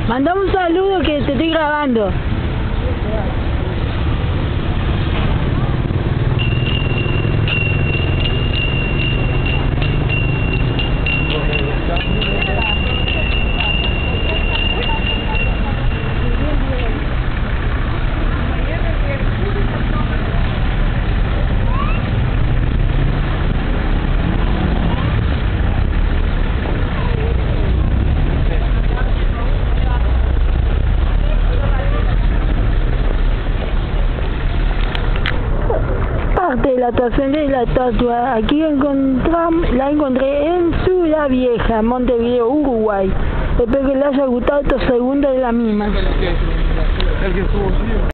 Mandame un saludo que te estoy grabando. Parte de la estación de la estatua. Aquí la encontré en Ciudad Vieja, Montevideo, Uruguay. Espero que les haya gustado estos segundos de la misma.